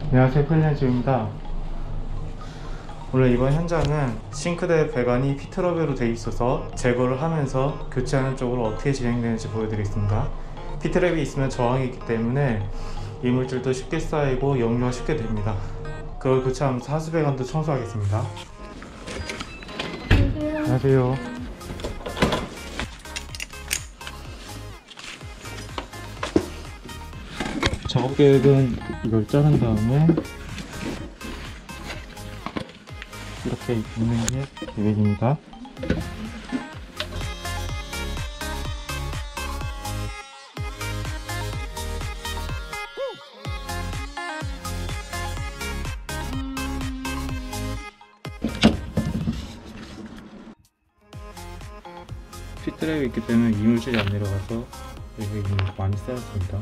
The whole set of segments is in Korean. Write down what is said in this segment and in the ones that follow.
안녕하세요, 플랜즈입니다. 오늘 이번 현장은 싱크대 배관이 피트러브로 되어 있어서 제거를 하면서 교체하는 쪽으로 어떻게 진행되는지 보여드리겠습니다. 피트랩이 있으면 저항이 있기 때문에 이물질도 쉽게 쌓이고 역류가 쉽게 됩니다. 그걸 교체하면서 하수 배관도 청소하겠습니다. 안녕하세요. 작업 계획은 이걸 자른 다음에 이렇게 입는 게 계획입니다. 피트랩이 있기 때문에 이물질이 안 내려가서 여기 많이 쌓였습니다.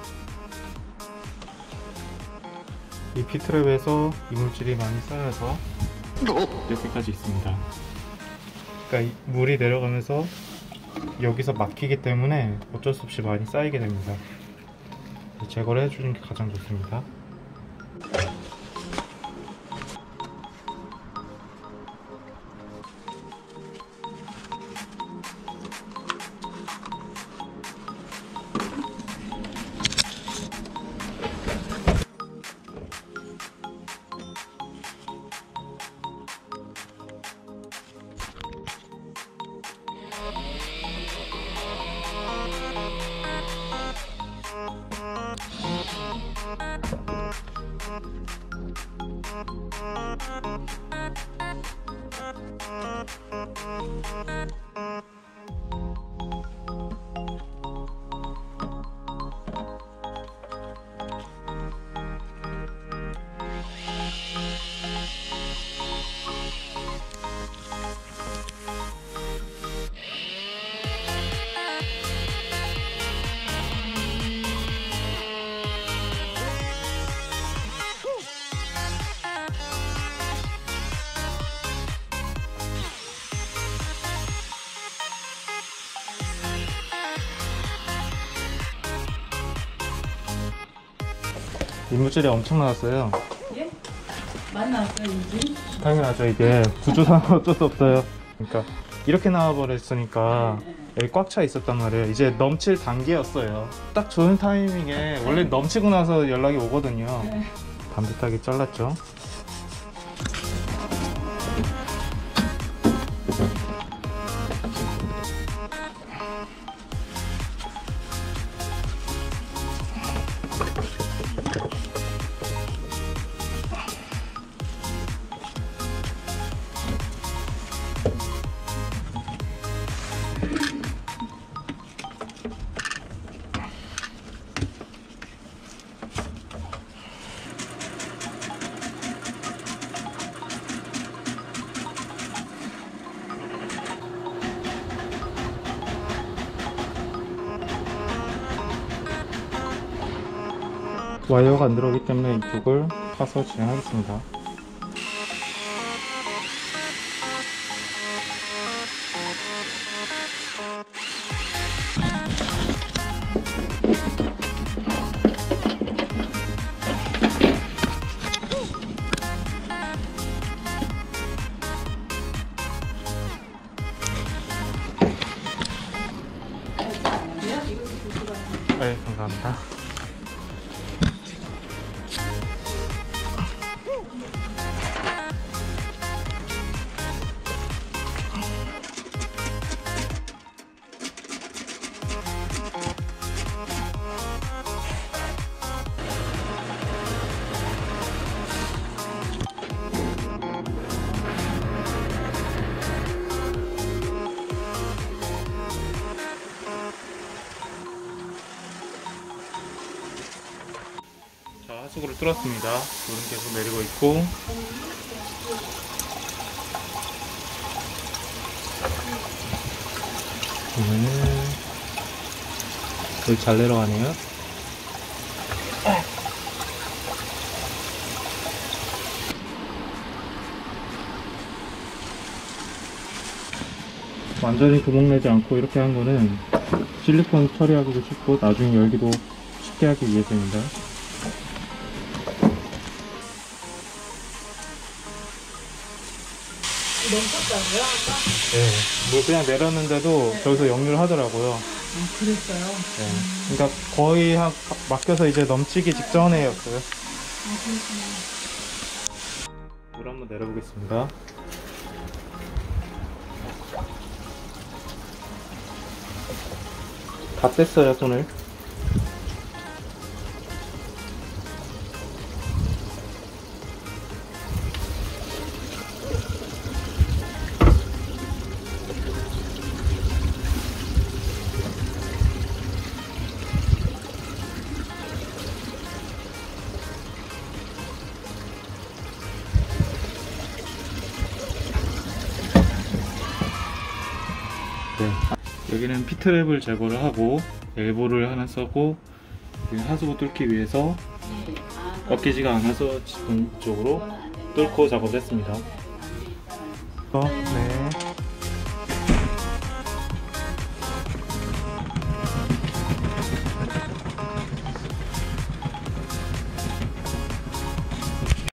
이 피트랩에서 이물질이 많이 쌓여서 여기까지 있습니다. 그러니까 물이 내려가면서 여기서 막히기 때문에 어쩔 수 없이 많이 쌓이게 됩니다. 제거를 해주는 게 가장 좋습니다. 이물질이 엄청 나왔어요. 예? 많이 나왔어요, 이물질? 당연하죠. 이게 구조상 어쩔 수 없어요. 그러니까 이렇게 나와버렸으니까 여기 꽉 차 있었단 말이에요. 이제 넘칠 단계였어요. 딱 좋은 타이밍에 원래 넘치고 나서 연락이 오거든요. 반듯하게 잘랐죠. 와이어가 안 들어오기 때문에 이쪽을 파서 진행하겠습니다. 네, 감사합니다. 하수구를 뚫었습니다. 물은 계속 내리고 있고 여기 잘 내려가네요. 완전히 구멍 내지 않고 이렇게 한 거는 실리콘 처리하기도 쉽고 나중에 열기도 쉽게 하기 위해서입니다. 넘쳤다고요? 아까? 네. 물 그냥 내렸는데도 저기서 역류를 하더라고요. 그랬어요? 네. 그러니까 거의 막혀서 이제 넘치기 직전에였어요. 그렇구나. 물 한번 내려보겠습니다. 다 뺐어요, 손을. 네. 여기는 피트랩을 제거를 하고 엘보를 하나 써고 하수구 뚫기 위해서 꺾이지가 않아서 지금 쪽으로 뚫고 작업했습니다. 네.